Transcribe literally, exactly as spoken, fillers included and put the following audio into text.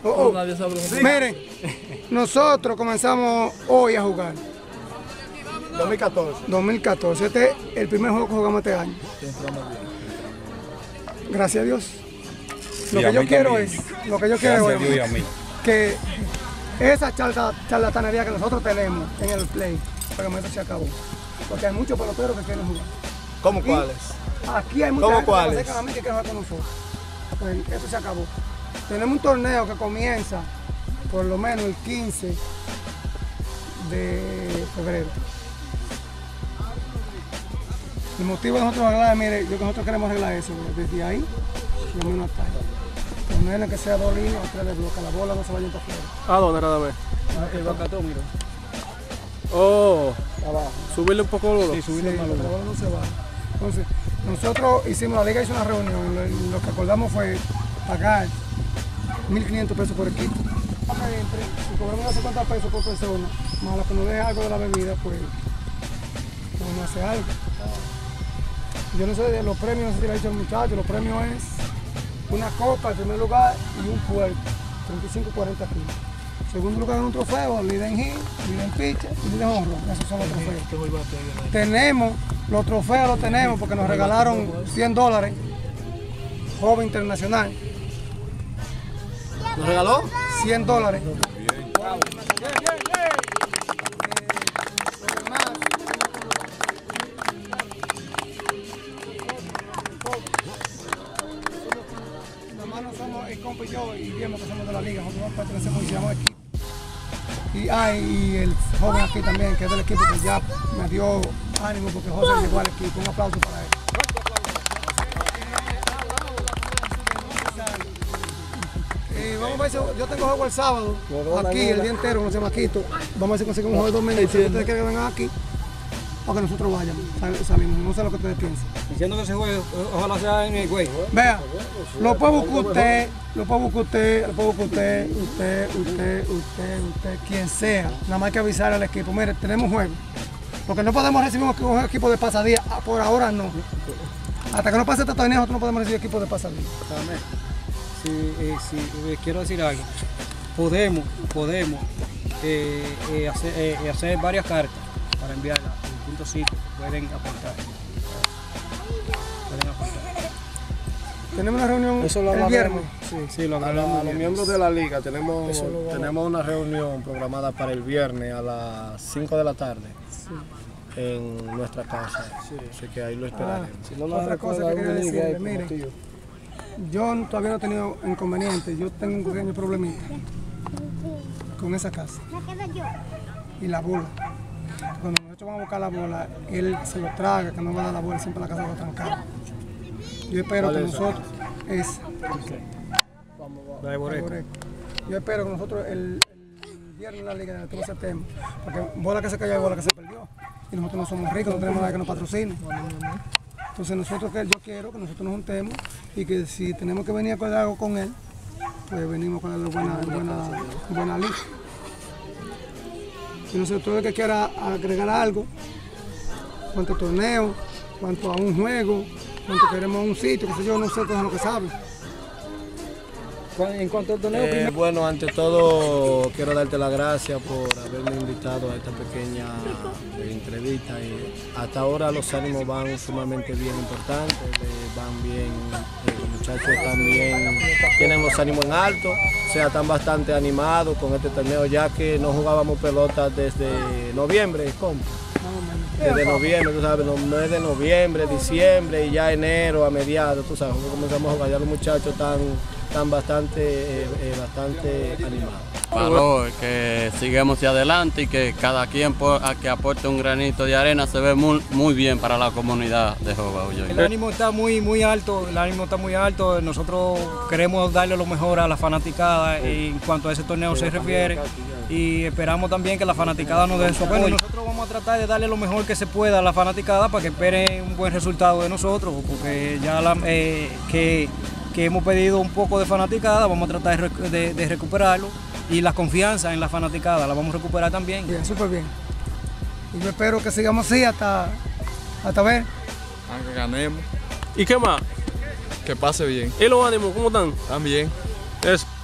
Oh, oh. Sí. Miren, nosotros comenzamos hoy a jugar. dos mil catorce. dos mil catorce. Este es el primer juego que jugamos este año. Gracias a Dios. Lo y que yo quiero también. es, lo que yo quiero Gracias es a Dios y a mí. que esa charla, charlatanería que nosotros tenemos en el play, para que se acabó. Porque hay muchos peloteros que quieren jugar. ¿Cómo Y cuáles? Aquí hay mucha ¿Cómo gente cuáles? que se acercan a mí que quieren jugar con nosotros. Pues eso se acabó. Tenemos un torneo que comienza por lo menos el quince de febrero. El motivo de nosotros arreglar, mire, yo que nosotros queremos arreglar eso, desde ahí, lo menos hasta ahí. Ponerle que sea dos líneas o tres de bloque, la bola no se vaya para afuera. ¿A dónde nada más? El bacatón, mira. Oh, Abajo. subirle un poco los Sí, subirle sí, más la bola no se va. Entonces, nosotros hicimos, la liga hizo una reunión, lo, lo que acordamos fue pagar mil quinientos pesos por equipo. Si cobramos unos cincuenta pesos por persona, más la que nos deje algo de la bebida, pues podemos hacer algo. Yo no sé de los premios, no sé si le ha dicho al muchacho, los premios es una copa en primer lugar y un puerto, treinta y cinco a cuarenta kilos. Segundo lugar en un trofeo, líder en hit, líder en pitcher y líder en honrón. Esos son los trofeos. Tenemos, los trofeos los tenemos porque nos regalaron cien dólares, joven internacional. ¿Nos regaló? cien dólares. El compa y yo y Guillermo que somos de la liga, nosotros pertenecemos y se llama equipo. Y, ah, y el joven aquí también, que es del equipo, que ya me dio ánimo porque José llegó al equipo. Un aplauso para él. Y vamos a ver si yo tengo juego el sábado, aquí el día entero con los chamaquitos. Vamos a ver si conseguimos un juego el domingo. Si ustedes quieren que vengan aquí, o que nosotros vayamos, salimos, no sé lo que ustedes piensan. Diciendo que ese juego, ojalá sea en el güey. Vea, lo puede buscar usted, lo puede buscar usted, lo puede buscar usted, usted, usted, usted, usted, quien sea. Nada más hay que avisar al equipo. Mire, tenemos juego. Porque no podemos recibir un equipo de pasadía, por ahora no. Hasta que no pase este torneo, nosotros no podemos recibir equipo de pasadía. Sí, eh, sí, eh, quiero decir algo. Podemos, podemos eh, eh, hacer, eh, hacer varias cartas para enviarlas a distintos sitios. Pueden aportar. Pueden aportar. Tenemos una reunión Eso lo el viernes. Sí, sí, lo A, hablamos. a los miembros de la liga tenemos, lo tenemos una reunión programada para el viernes a las cinco de la tarde Sí. en nuestra casa. Sí. Así que ahí lo Ah, esperaremos. si no otra cosa que quería decirle, miren, yo todavía no he tenido inconvenientes, yo tengo un pequeño problemita con esa casa y la bola. Cuando nosotros vamos a buscar la bola, él se lo traga, que no va a dar la bola, siempre la casa va a trancar. Yo espero que nosotros, es, La de Boreco. yo espero que nosotros el, el viernes en la liga de todo ese tema, porque bola que se cayó y bola que se perdió, y nosotros no somos ricos, no tenemos nada que nos patrocine. Entonces nosotros, que yo quiero que nosotros nos juntemos y que si tenemos que venir a acordar algo con él, pues venimos con él buena, buena, buena liga. Y no sé, todo el que quiera agregar algo, cuánto torneo, cuánto a un juego, cuánto queremos a un sitio, que sé yo, no sé, todo lo que sabe. En cuanto al torneo, Eh, primero- bueno, ante todo quiero darte las gracias por haberme invitado a esta pequeña eh, entrevista. Y hasta ahora los ánimos van sumamente bien importantes, eh, van bien, eh, los muchachos también tienen los ánimos en alto, o sea, están bastante animados con este torneo ya que no jugábamos pelota desde noviembre, ¿cómo? Desde noviembre, tú sabes, los meses de noviembre, diciembre y ya enero a mediados, tú sabes, comenzamos a jugar, ya los muchachos están, están bastante, eh, eh, bastante animados. Valor, que sigamos hacia adelante y que cada quien po- a que aporte un granito de arena se ve muy, muy bien para la comunidad de Jovaullo. el ánimo está muy, muy alto, el ánimo está muy alto. Nosotros queremos darle lo mejor a la fanaticada en cuanto a ese torneo se refiere y esperamos también que la fanaticada nos dé su apoyo. Nosotros vamos a tratar de darle lo mejor que se pueda a la fanaticada para que esperen un buen resultado de nosotros, porque ya la, eh, que, que hemos pedido un poco de fanaticada, vamos a tratar de, rec- de, de recuperarlo. Y la confianza en la fanaticada la vamos a recuperar también. Bien, súper bien. Y yo espero que sigamos así hasta, hasta ver. A que ganemos, ¿Y qué más? que pase bien. ¿Y los ánimos cómo están? También. Eso.